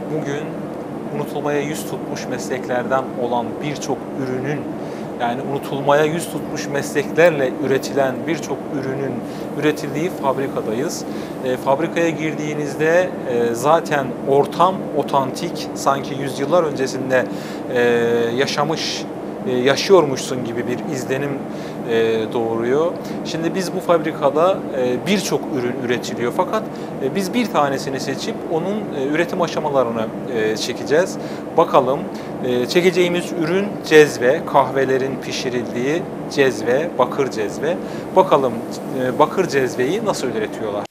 bugün unutulmaya yüz tutmuş mesleklerden olan birçok ürünün, yani unutulmaya yüz tutmuş mesleklerle üretilen birçok ürünün üretildiği fabrikadayız. Fabrikaya girdiğinizde zaten ortam otantik, sanki yüzyıllar öncesinde yaşıyormuşsun gibi bir izlenim doğuruyor. Şimdi biz bu fabrikada birçok ürün üretiliyor, fakat biz bir tanesini seçip onun üretim aşamalarını çekeceğiz. Bakalım, çekeceğimiz ürün cezve, kahvelerin pişirildiği cezve, bakır cezve. Bakalım bakır cezveyi nasıl üretiyorlar?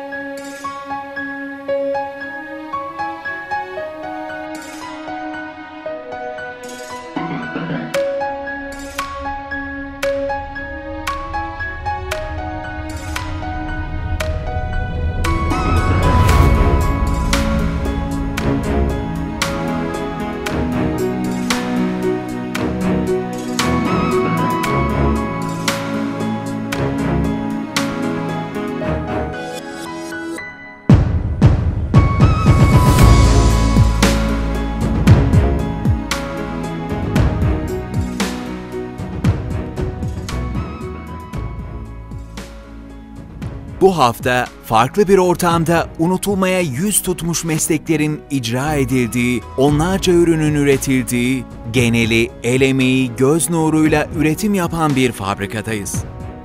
Bu hafta farklı bir ortamda unutulmaya yüz tutmuş mesleklerin icra edildiği, onlarca ürünün üretildiği, geneli el emeği, göz nuruyla üretim yapan bir fabrikadayız.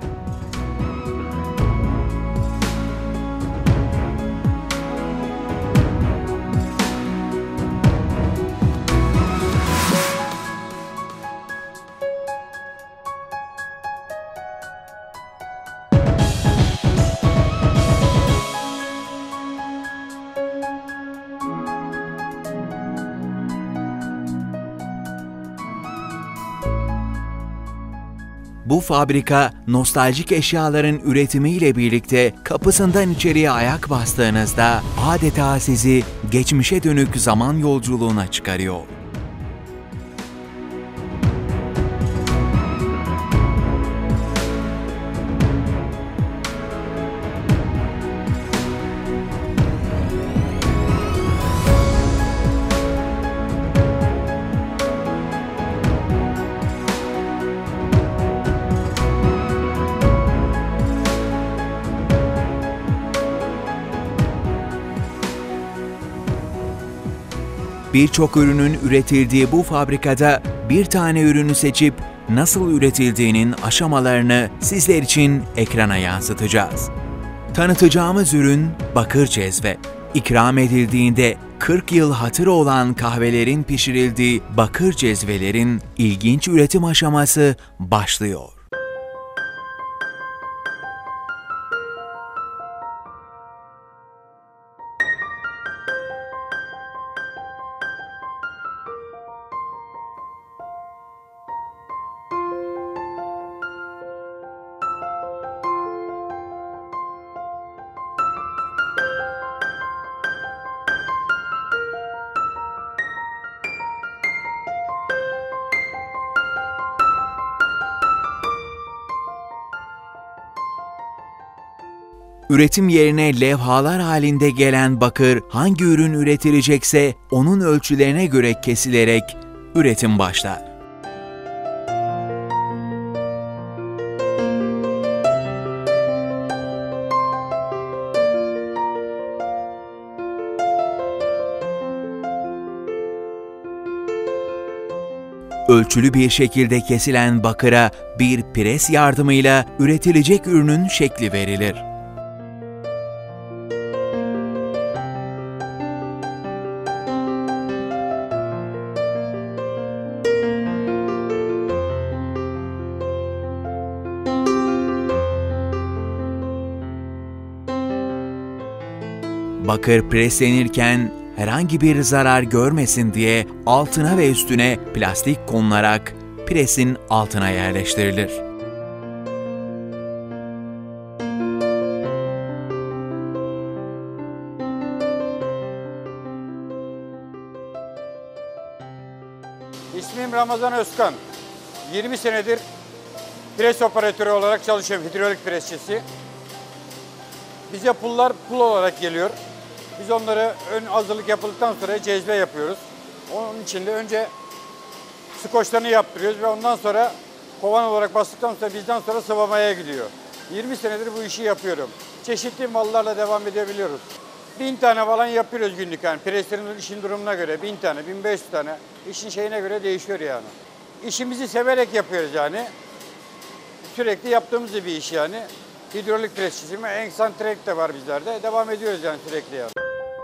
Bu fabrika, nostaljik eşyaların üretimiyle birlikte kapısından içeriye ayak bastığınızda adeta sizi geçmişe dönük zaman yolculuğuna çıkarıyor. Birçok ürünün üretildiği bu fabrikada bir tane ürünü seçip nasıl üretildiğinin aşamalarını sizler için ekrana yansıtacağız. Tanıtacağımız ürün bakır cezve. İkram edildiğinde 40 yıl hatırı olan kahvelerin pişirildiği bakır cezvelerin ilginç üretim aşaması başlıyor. Üretim yerine levhalar halinde gelen bakır hangi ürün üretilecekse onun ölçülerine göre kesilerek üretim başlar. Ölçülü bir şekilde kesilen bakıra bir pres yardımıyla üretilecek ürünün şekli verilir. Bakır preslenirken herhangi bir zarar görmesin diye altına ve üstüne plastik konularak presin altına yerleştirilir. İsmim Ramazan Özkan. 20 senedir pres operatörü olarak çalışıyorum, hidrolik presçisi. Bize pullar pul olarak geliyor. Biz onları ön hazırlık yapıldıktan sonra cezve yapıyoruz. Onun için de önce skoçlarını yaptırıyoruz ve ondan sonra kovan olarak bastıktan sonra bizden sonra sıvamaya gidiyor. 20 senedir bu işi yapıyorum. Çeşitli mallarla devam edebiliyoruz. 1000 tane falan yapıyoruz günlük yani. Preslerin işin durumuna göre 1000 tane, 1500 tane. İşin şeyine göre değişiyor yani. İşimizi severek yapıyoruz yani. Sürekli yaptığımız bir iş yani. Hidrolik pres çizimi, eksantrek de var bizlerde. Devam ediyoruz yani sürekli yani.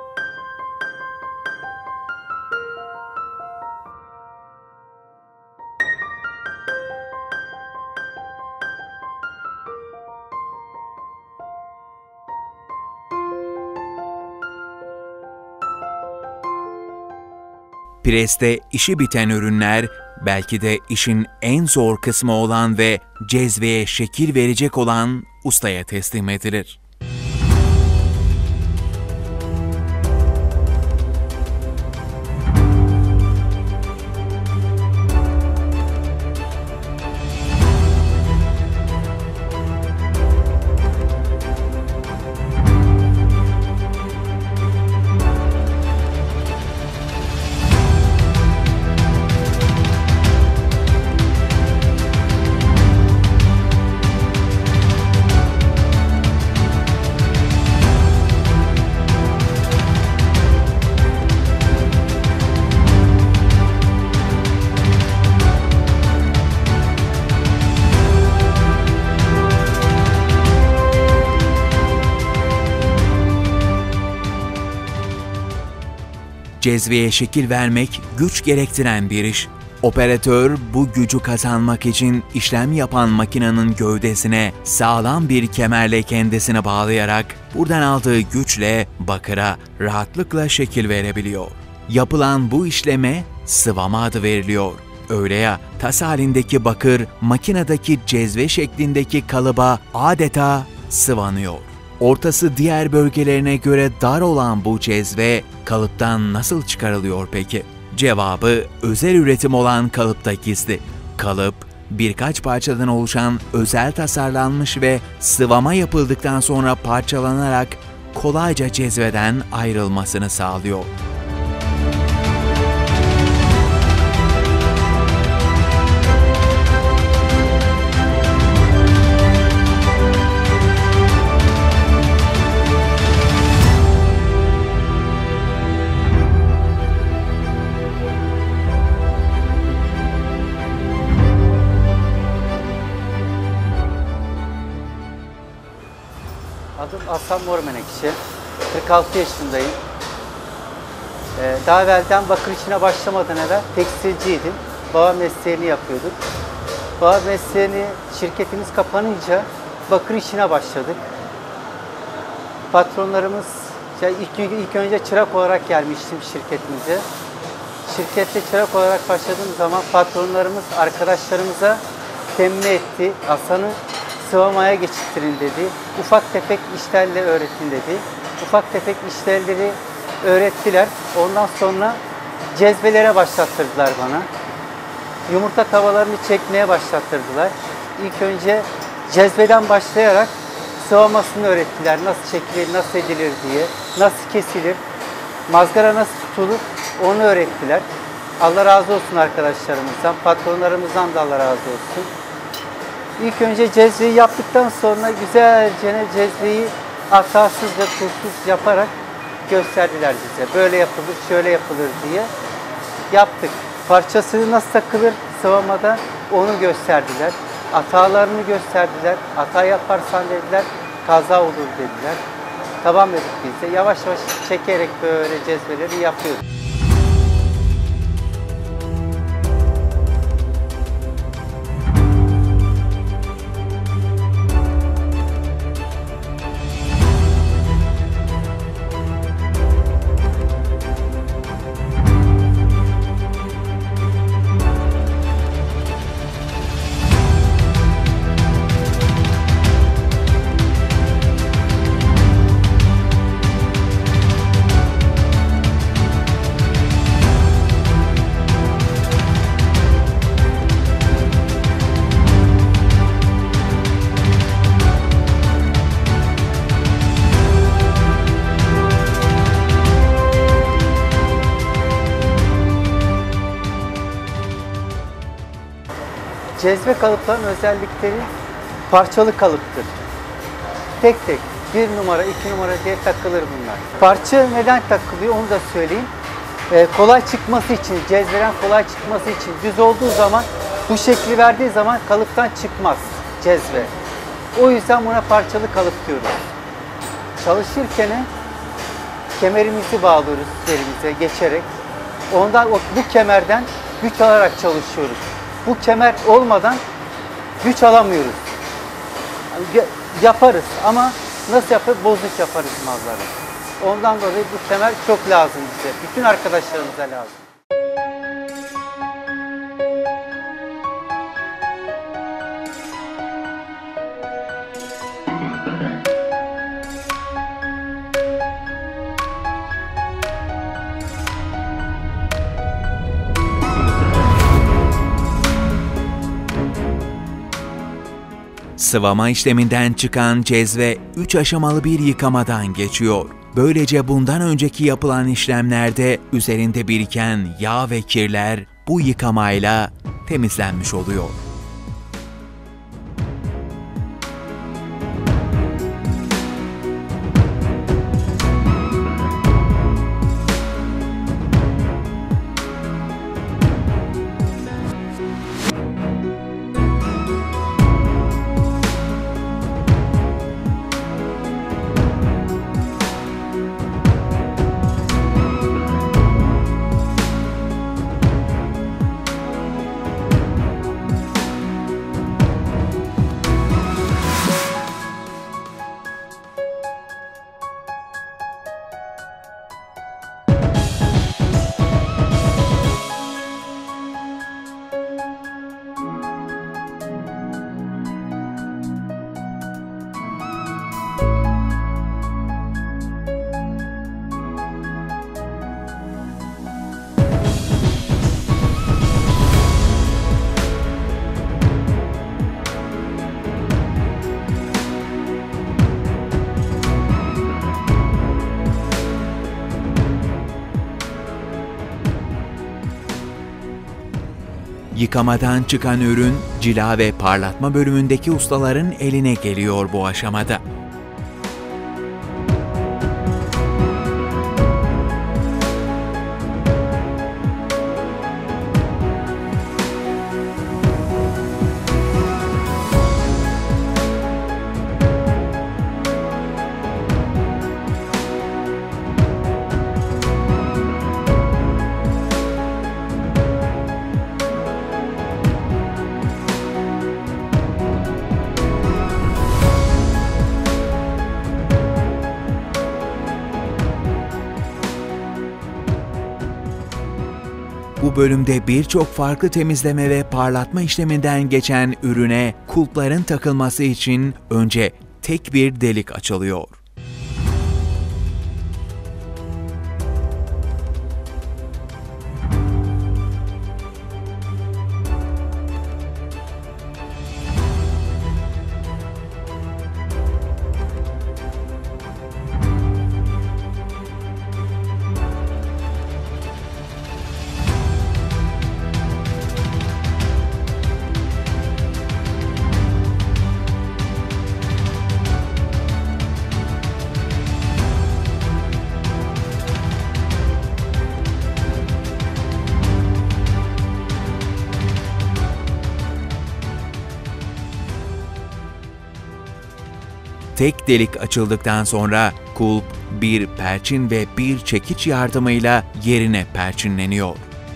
Preste işi biten ürünler belki de işin en zor kısmı olan ve cezveye şekil verecek olan ustaya teslim edilir. Cezveye şekil vermek güç gerektiren bir iş. Operatör bu gücü kazanmak için işlem yapan makinenin gövdesine sağlam bir kemerle kendisini bağlayarak buradan aldığı güçle bakıra rahatlıkla şekil verebiliyor. Yapılan bu işleme sıvama adı veriliyor. Öyle ya, tas halindeki bakır makinedeki cezve şeklindeki kalıba adeta sıvanıyor. Ortası diğer bölgelerine göre dar olan bu cezve kalıptan nasıl çıkarılıyor peki? Cevabı özel üretim olan kalıpta gizli. Kalıp, birkaç parçadan oluşan özel tasarlanmış ve sıvama yapıldıktan sonra parçalanarak kolayca cezveden ayrılmasını sağlıyor. Adım Hasan Mormenekşi, 46 yaşındayım. Daha evvelden bakır işine başlamadan evvel tekstilciydim. Baba mesleğini yapıyorduk. Baba mesleğini, şirketimiz kapanınca bakır işine başladık. Patronlarımız, ilk önce çırak olarak gelmiştim şirketimize. Şirkette çırak olarak başladığım zaman patronlarımız arkadaşlarımıza temin etti. Hasan'ı sıvamaya geçirtirin dedi. Ufak tefek işlerle öğretin dedi. Ufak tefek işlerleri öğrettiler. Ondan sonra cezvelere başlattırdılar bana. Yumurta tavalarını çekmeye başlattırdılar. İlk önce cezveden başlayarak sıvamasını öğrettiler. Nasıl çekilir, nasıl edilir diye, nasıl kesilir, mazgara nasıl tutulur onu öğrettiler. Allah razı olsun arkadaşlarımızdan, patronlarımızdan da Allah razı olsun. İlk önce cezveyi yaptıktan sonra güzelce cezveyi hatasız ve kusursuz yaparak gösterdiler bize. Böyle yapılır, şöyle yapılır diye yaptık. Parçası nasıl takılır sıvamada onu gösterdiler. Hatalarını gösterdiler. Hata yaparsan dediler, kaza olur dediler. Tamam dedik biz de. Yavaş yavaş çekerek böyle cezveleri yapıyoruz. Cezve kalıpların özellikleri parçalı kalıptır. Tek tek 1 numara, 2 numara diye takılır bunlar. Parça neden takılıyor onu da söyleyeyim. Kolay çıkması için, cezveden kolay çıkması için düz olduğu zaman bu şekli verdiği zaman kalıptan çıkmaz cezve. O yüzden buna parçalı kalıp diyoruz. Çalışırken kemerimizi bağlıyoruz üzerimize geçerek. Ondan bu kemerden güç alarak çalışıyoruz. Bu kemer olmadan güç alamıyoruz. Yaparız ama nasıl yaparız? Bozuk yaparız malları. Ondan dolayı bu kemer çok lazım bize. Bütün arkadaşlarımıza lazım. Sıvama işleminden çıkan cezve 3 aşamalı bir yıkamadan geçiyor. Böylece bundan önceki yapılan işlemlerde üzerinde biriken yağ ve kirler bu yıkamayla temizlenmiş oluyor. Yıkamadan çıkan ürün, cila ve parlatma bölümündeki ustaların eline geliyor bu aşamada. Bu bölümde birçok farklı temizleme ve parlatma işleminden geçen ürüne kulpların takılması için önce tek bir delik açılıyor. Tek delik açıldıktan sonra kulp bir perçin ve bir çekiç yardımıyla yerine perçinleniyor.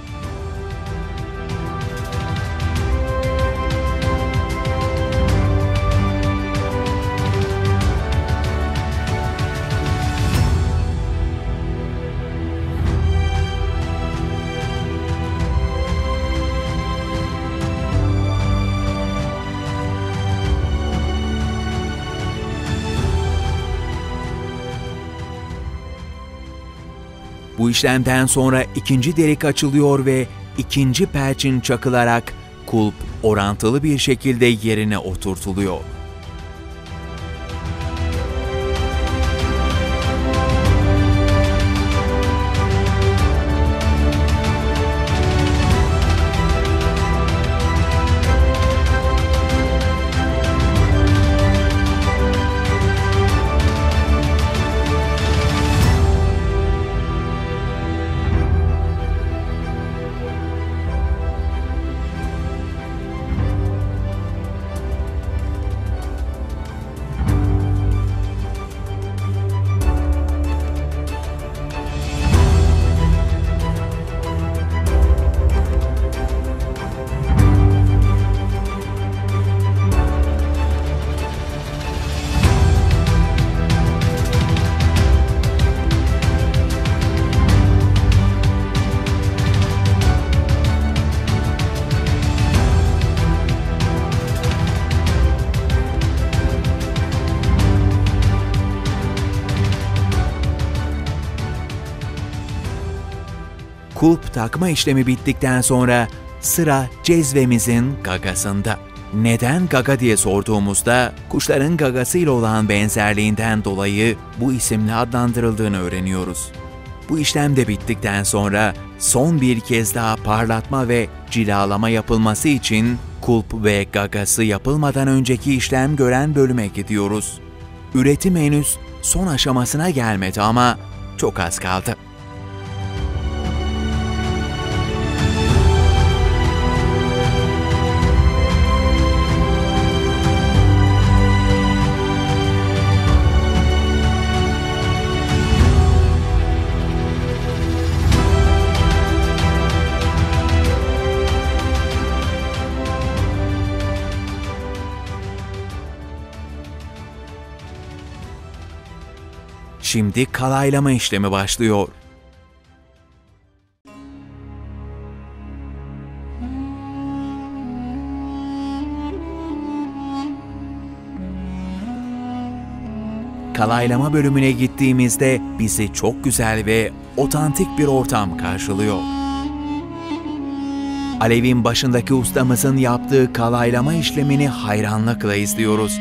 Bu işlemden sonra ikinci delik açılıyor ve ikinci perçin çakılarak kulp orantılı bir şekilde yerine oturtuluyor. Kulp takma işlemi bittikten sonra sıra cezvemizin gagasında. Neden gaga diye sorduğumuzda kuşların gagasıyla olan benzerliğinden dolayı bu isimle adlandırıldığını öğreniyoruz. Bu işlem de bittikten sonra son bir kez daha parlatma ve cilalama yapılması için kulp ve gagası yapılmadan önceki işlem gören bölüme gidiyoruz. Üretim henüz son aşamasına gelmedi ama çok az kaldı. Şimdi kalaylama işlemi başlıyor. Kalaylama bölümüne gittiğimizde bizi çok güzel ve otantik bir ortam karşılıyor. Alevin başındaki ustamızın yaptığı kalaylama işlemini hayranlıkla izliyoruz.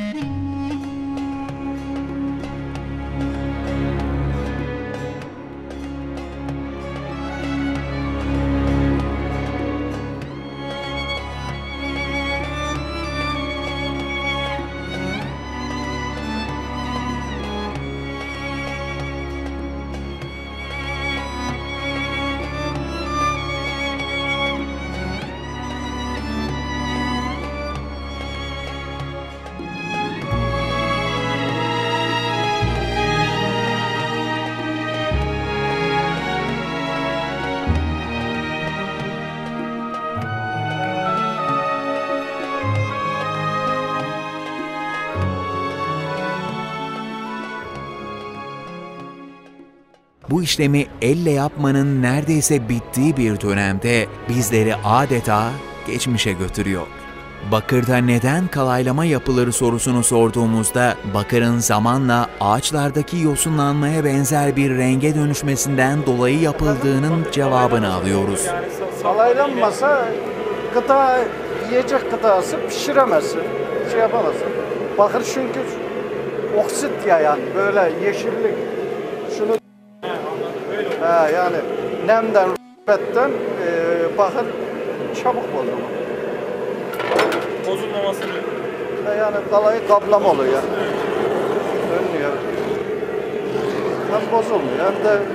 Bu işlemi elle yapmanın neredeyse bittiği bir dönemde bizleri adeta geçmişe götürüyor. Bakırda neden kalaylama yapılır sorusunu sorduğumuzda bakırın zamanla ağaçlardaki yosunlanmaya benzer bir renge dönüşmesinden dolayı yapıldığının cevabını alıyoruz. Kalaylanmasa gıda, yiyecek gıdası pişiremezsin, şey yapamazsın. Bakır çünkü oksit ya yani böyle yeşillik. Şunu yani nemden, rütbetten bakır çabuk bozulur. Bozulmamasını. Yani kalayı kaplama oluyor. Dönüyor. Hem bozulmuyor hem de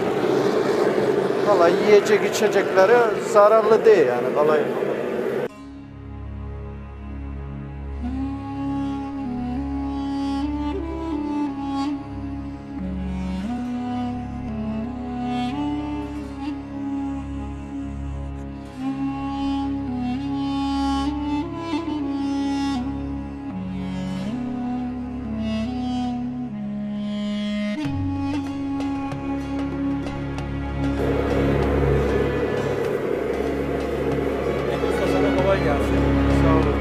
kalay yiyecek içecekleri zararlı değil yani kalay. Kolay gelsin. Sağ olun.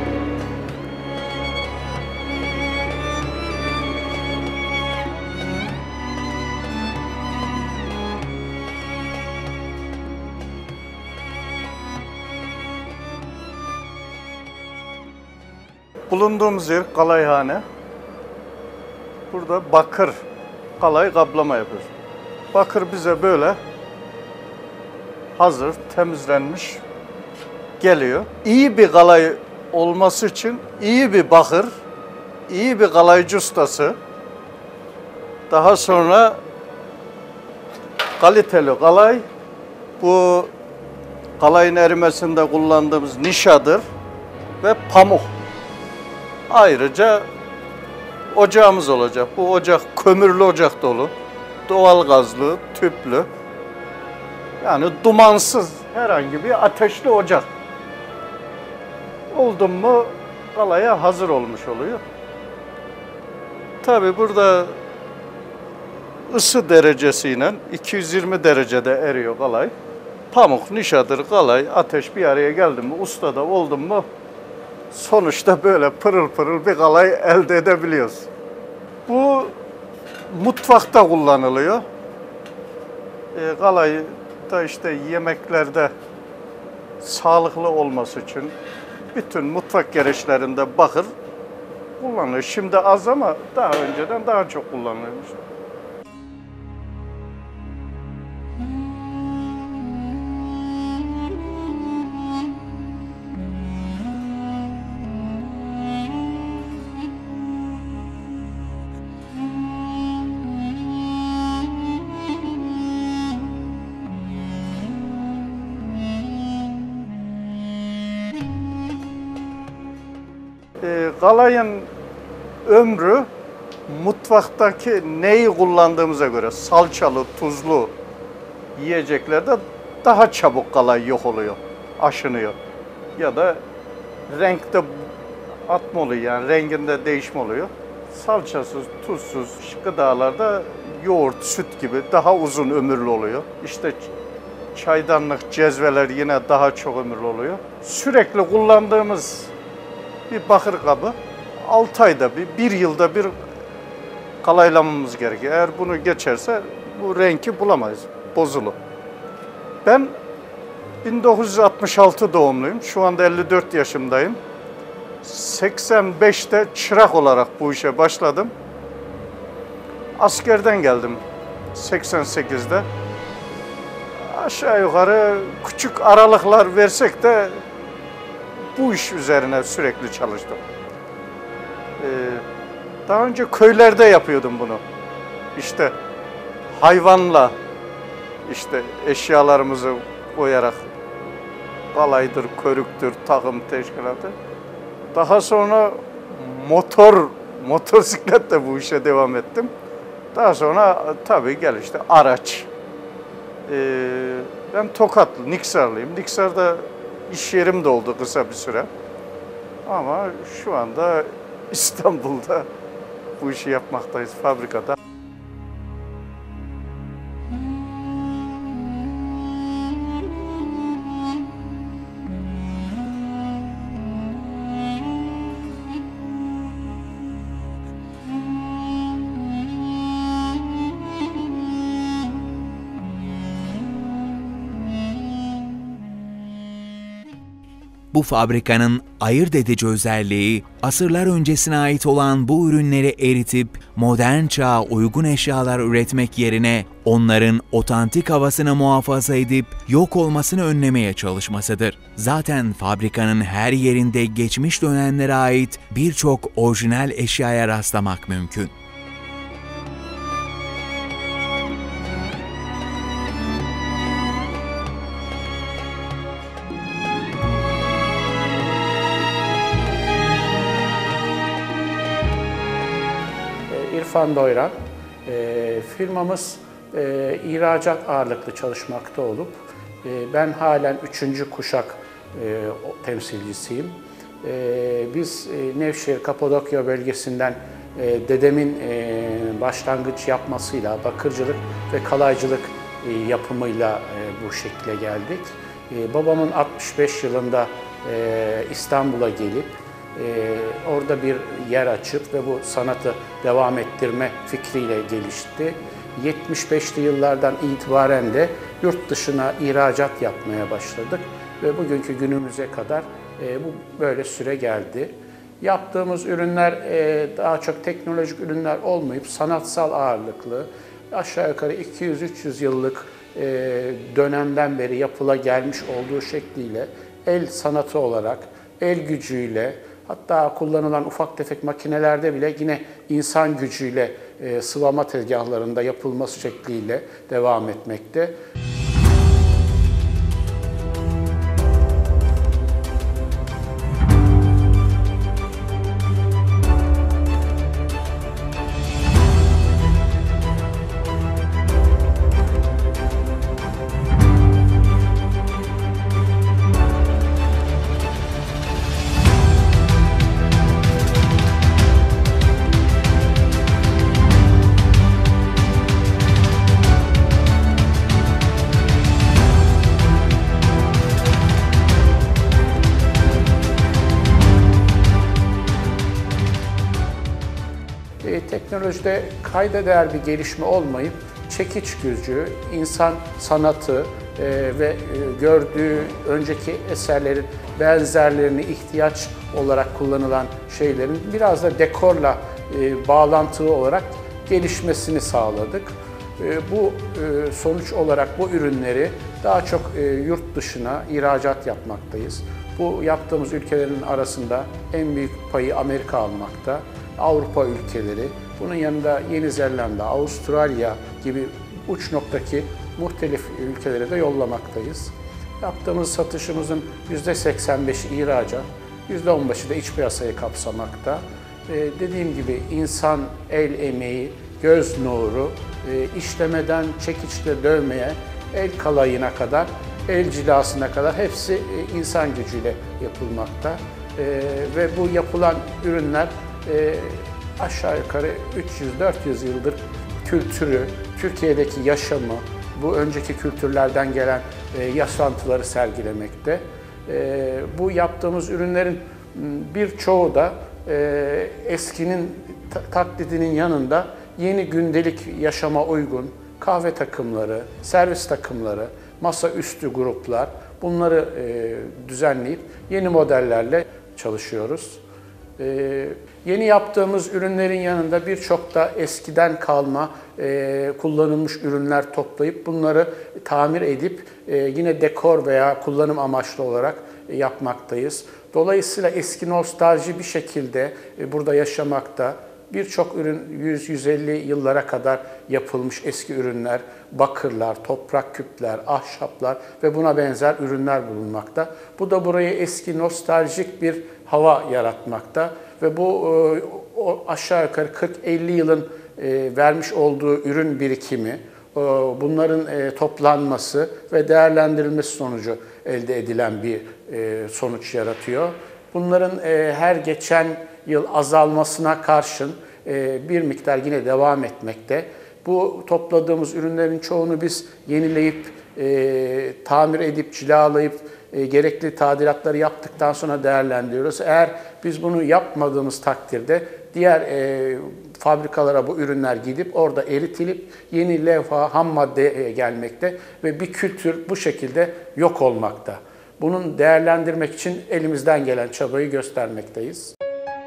Bulunduğumuz yer kalayhane. Burada bakır kalay kaplama yapıyoruz. Bakır bize böyle hazır, temizlenmiş geliyor. İyi bir kalay olması için iyi bir bakır, iyi bir kalaycı ustası, daha sonra kaliteli kalay, bu kalayın erimesinde kullandığımız nişadır ve pamuk. Ayrıca ocağımız olacak. Bu ocak kömürlü ocak dolu, doğal gazlı, tüplü. Yani dumansız herhangi bir ateşli ocak. Oldum mu kalaya hazır olmuş oluyor. Tabi burada ısı derecesiyle 220 derecede eriyor kalay. Pamuk, nişadır, kalay, ateş bir araya geldi mi, ustada oldum mu sonuçta böyle pırıl pırıl bir kalay elde edebiliyoruz. Bu mutfakta kullanılıyor. Kalayı da işte yemeklerde sağlıklı olması için bütün mutfak gereçlerinde bakır kullanılıyor. Şimdi az ama daha önceden daha çok kullanılıyormuş. Kalayın ömrü mutfaktaki neyi kullandığımıza göre salçalı, tuzlu yiyeceklerde daha çabuk kalay yok oluyor, aşınıyor. Ya da renkte atma oluyor, yani renginde değişme oluyor. Salçasız, tuzsuz gıdalarda yoğurt, süt gibi daha uzun ömürlü oluyor. İşte çaydanlık, cezveler yine daha çok ömürlü oluyor. Sürekli kullandığımız bir bakır kabı 6 ayda bir yılda bir kalaylamamız gerekiyor. Eğer bunu geçerse bu renki bulamayız, bozulur. Ben 1966 doğumluyum. Şu anda 54 yaşındayım. 85'te çırak olarak bu işe başladım. Askerden geldim 88'de. Aşağı yukarı küçük aralıklar versek de bu iş üzerine sürekli çalıştım. Daha önce köylerde yapıyordum bunu. İşte hayvanla işte eşyalarımızı koyarak kalaydır, körüktür, takım teşkilatı. Daha sonra motosikletle bu işe devam ettim. Daha sonra tabii gelişti araç. Ben Tokatlı, Niksarlıyım. Niksar'da iş yerim de oldu kısa bir süre. Ama şu anda İstanbul'da bu işi yapmaktayız fabrikada. Bu fabrikanın ayırt edici özelliği, asırlar öncesine ait olan bu ürünleri eritip modern çağa uygun eşyalar üretmek yerine onların otantik havasını muhafaza edip yok olmasını önlemeye çalışmasıdır. Zaten fabrikanın her yerinde geçmiş dönemlere ait birçok orijinal eşyaya rastlamak mümkün. İrfan Doyran. Firmamız ihracat ağırlıklı çalışmakta olup ben halen 3. kuşak temsilcisiyim. Biz Nevşehir, Kapadokya bölgesinden dedemin başlangıç yapmasıyla bakırcılık ve kalaycılık yapımıyla bu şekle geldik. Babamın 65 yılında İstanbul'a gelip orada bir yer açıp ve bu sanatı devam ettirme fikriyle gelişti. 75'li yıllardan itibaren de yurt dışına ihracat yapmaya başladık ve bugünkü günümüze kadar bu böyle süre geldi. Yaptığımız ürünler daha çok teknolojik ürünler olmayıp sanatsal ağırlıklı, aşağı yukarı 200-300 yıllık dönemden beri yapıla gelmiş olduğu şekliyle el sanatı olarak, el gücüyle, hatta kullanılan ufak tefek makinelerde bile yine insan gücüyle sıvama tezgahlarında yapılması şekliyle devam etmekte. Teknolojide kayda değer bir gelişme olmayıp çekiç gücü, insan sanatı ve gördüğü önceki eserlerin benzerlerini ihtiyaç olarak kullanılan şeylerin biraz da dekorla bağlantılı olarak gelişmesini sağladık. Bu sonuç olarak bu ürünleri daha çok yurt dışına ihracat yapmaktayız. Bu yaptığımız ülkelerin arasında en büyük payı Amerika almakta, Avrupa ülkeleri, bunun yanında Yeni Zelanda, Avustralya gibi uç noktaki muhtelif ülkelere de yollamaktayız. Yaptığımız satışımızın %85'i ihracat, %15'i de iç piyasayı kapsamakta. Dediğim gibi insan el emeği, göz nuru, işlemeden çekiçle dövmeye, el kalayına kadar, el cilasına kadar hepsi insan gücüyle yapılmakta. Ve bu yapılan ürünler aşağı yukarı 300-400 yıldır kültürü, Türkiye'deki yaşamı, bu önceki kültürlerden gelen yaşantıları sergilemekte. Bu yaptığımız ürünlerin birçoğu da eskinin taklidinin yanında yeni gündelik yaşama uygun kahve takımları, servis takımları, masaüstü gruplar, bunları düzenleyip yeni modellerle çalışıyoruz. Yeni yaptığımız ürünlerin yanında birçok da eskiden kalma kullanılmış ürünler toplayıp bunları tamir edip yine dekor veya kullanım amaçlı olarak yapmaktayız. Dolayısıyla eski nostalji bir şekilde burada yaşamakta. Birçok ürün 100-150 yıllara kadar yapılmış eski ürünler, bakırlar, toprak küpler, ahşaplar ve buna benzer ürünler bulunmakta. Bu da buraya eski nostaljik bir hava yaratmakta ve bu aşağı yukarı 40-50 yılın vermiş olduğu ürün birikimi, bunların toplanması ve değerlendirilmesi sonucu elde edilen bir sonuç yaratıyor. Bunların her geçen yıl azalmasına karşın bir miktar yine devam etmekte. Bu topladığımız ürünlerin çoğunu biz yenileyip, tamir edip, cilalayıp, gerekli tadilatları yaptıktan sonra değerlendiriyoruz. Eğer biz bunu yapmadığımız takdirde diğer fabrikalara bu ürünler gidip orada eritilip yeni levha, ham madde gelmekte ve bir kültür bu şekilde yok olmakta. Bunun değerlendirmek için elimizden gelen çabayı göstermekteyiz.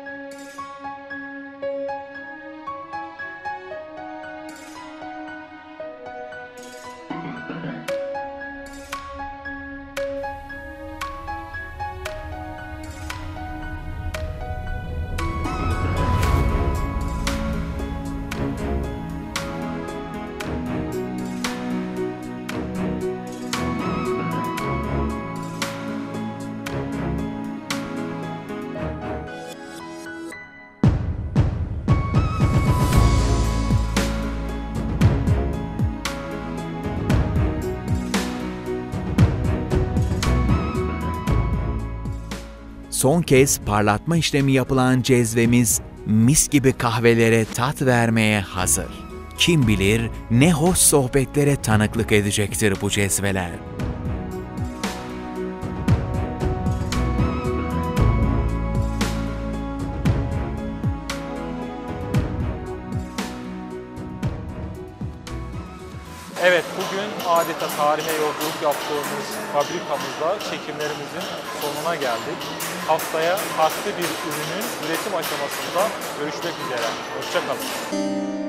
Son kez parlatma işlemi yapılan cezvemiz mis gibi kahvelere tat vermeye hazır. Kim bilir ne hoş sohbetlere tanıklık edecektir bu cezveler. Evet, bugün adeta tarihe yolculuk yaptığımız fabrikamızda çekimlerimizin sonuna geldik. Haftaya farklı bir ürünün üretim aşamasında görüşmek üzere. Hoşça kalın.